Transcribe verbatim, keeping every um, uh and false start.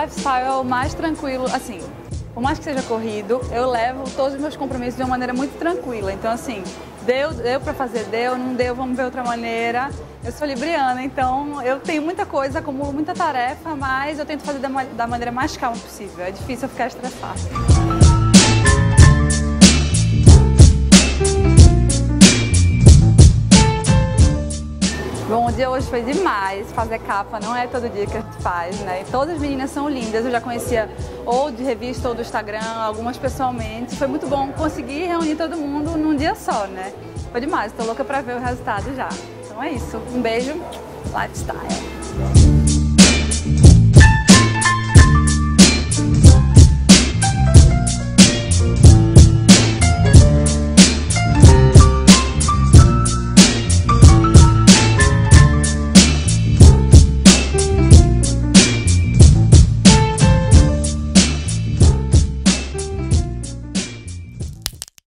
lifestyle é o mais tranquilo, assim, por mais que seja corrido, eu levo todos os meus compromissos de uma maneira muito tranquila. Então, assim, deu, deu pra fazer, deu, não deu, vamos ver outra maneira. Eu sou libriana, então eu tenho muita coisa, acumulo muita tarefa, mas eu tento fazer da, da maneira mais calma possível. É difícil eu ficar estressada. Bom, o dia hoje foi demais, fazer capa não é todo dia que a gente faz, né? E todas as meninas são lindas, eu já conhecia ou de revista ou do Instagram, algumas pessoalmente. Foi muito bom conseguir reunir todo mundo num dia só, né? Foi demais, tô louca pra ver o resultado já. Então é isso, um beijo, lifestyle!